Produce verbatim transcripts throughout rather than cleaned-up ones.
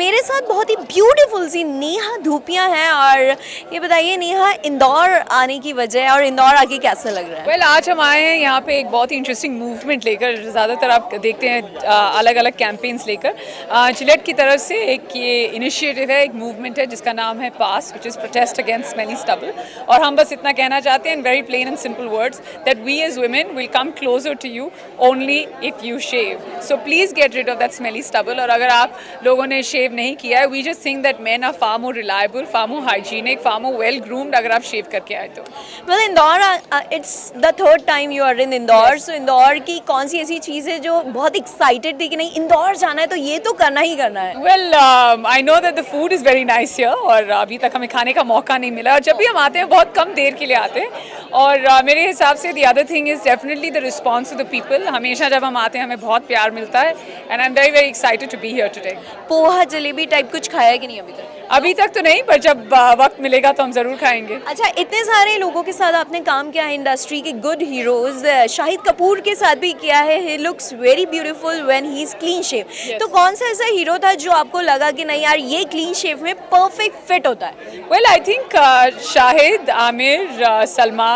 मेरे साथ बहुत ही ब्यूटीफुल सी नेहा धूपिया हैं और ये बताइए नेहा, इंदौर आने की वजह और इंदौर आके कैसा लग रहा है? वेल well, आज हम आए हैं यहाँ पे एक बहुत ही इंटरेस्टिंग मूवमेंट लेकर। ज़्यादातर आप देखते हैं अलग अलग कैंपेन्स लेकर। जिलेट की तरफ से एक ये इनिशिएटिव है, एक मूवमेंट है जिसका नाम है PASS, which is protest against smelly stubble. और हम बस इतना कहना चाहते हैं in very plain and simple words that we as women will come closer to you only if you shave. So please get rid of that smelly stubble. और अगर आप लोगों ने शेव नहीं किया है, we just think that men are far more reliable, far more hygienic, far more well groomed अगर आप शेव करके आए तो। Well Indore, it's the third time you are in Indore. So Indore की कौन सी ऐसी चीज़ है जो बहुत एक्साइटेड थी कि नहीं इंदौर जाना है तो ये तो करना ही करना है? Well I know that the food is very nice here और अभी तक हमें खाने का मौका नहीं मिला और जब भी हम आते हैं बहुत कम देर के लिए आते हैं। और uh, मेरे हिसाब से the other thing is definitely the response to the people. हमेशा जब हम आते हैं हमें बहुत प्यार मिलता है and I am very very excited to be here today. Poha jalebi type कुछ खाया है कि नहीं अभी तक? अभी तक तो नहीं, पर जब वक्त मिलेगा तो हम ज़रूर खाएंगे। अच्छा, इतने सारे लोगों के साथ आपने काम किया है, इंडस्ट्री के गुड हीरोज, शाहिद कपूर के साथ भी किया है। He looks very beautiful when he is clean shave. तो कौन सा ऐसा हीरो था जो आपको लगा कि नहीं यार ये क्लीन शेव में परफेक्ट फिट होता है? Well I think Shahid, Aamir, Salman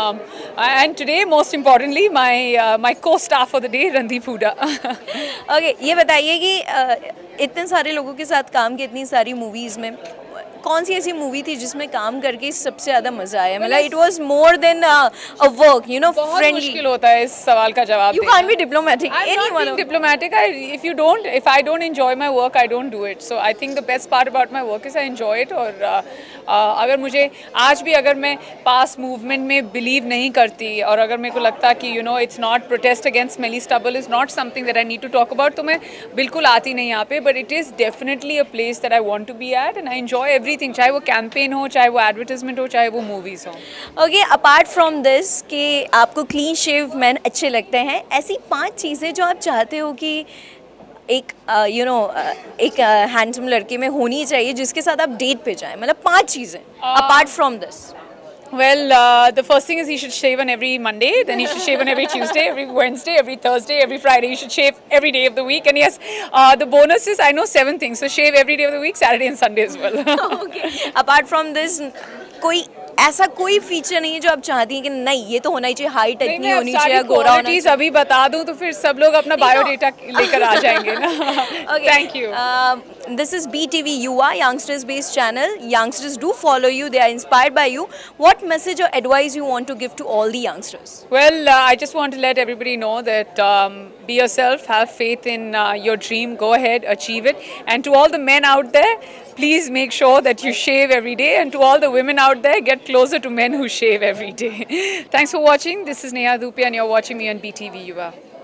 and today most importantly my my co star for the day Randeep Hooda. Okay, ये बताइए कि uh, इतने सारे लोगों के साथ काम किया, इतनी सारी मूवीज़ में कौन सी ऐसी मूवी थी जिसमें काम करके सबसे ज़्यादा मज़ा आया? मतलब it was more than a work, you know, friendly. मुश्किल होता है इस सवाल का जवाब देना। You can't be diplomatic. I'm not being diplomatic. I, if you don't, if I don't enjoy my work, I don't do it. So I think the best part about my work is I enjoy it. और uh, uh, अगर मुझे आज भी अगर मैं पास movement में believe नहीं करती और अगर मेरे को लगता कि you know it's not protest against smelly stubble is not something that I need to talk about, तो मैं बिल्कुल आती नहीं यहाँ पे। But it is definitely a place that I want to be at and I enjoy everything, चाहे वो campaign हो, चाहे वो एडवर्टाइजमेंट हो, चाहे वो मूवीज हो। ओके, अपार्ट फ्रॉम दिस कि आपको क्लीन शेव मैन अच्छे लगते हैं, ऐसी पांच चीज़ें जो आप चाहते हो कि एक यू नो एक हैंडसम uh, लड़के में होनी चाहिए जिसके साथ आप डेट पे जाएं, मतलब पांच चीज़ें apart from this. Well, uh, the first thing is he should shave on every Monday, then he should shave on every Tuesday, every Wednesday, every Thursday, every Friday. He should shave every day of the week. And yes, uh, the bonus is I know seven things, so shave every day of the week, Saturday and Sunday as well. Okay. Apart from this, कोई ऐसा कोई feature नहीं है जो आप चाहती हैं कि नहीं ये तो होना ही चाहिए, हाइट इतनी होनी चाहिए, गोरा होना चाहिए? अभी बता दूं तो फिर सब लोग अपना बायोडेटा लेकर आ जाएंगे ना। Thank you. This is B T V Yuva, youngsters based channel. Youngsters do follow you, they are inspired by you. What message or advice you want to give to all the youngsters? Well, uh, I just want to let everybody know that um, be yourself, have faith in uh, your dream, go ahead, achieve it. And to all the men out there, please make sure that you shave every day. And to all the women out there, get closer to men who shave every day. Thanks for watching. This is Neha Dhupia and you're watching me on B T V Yuva.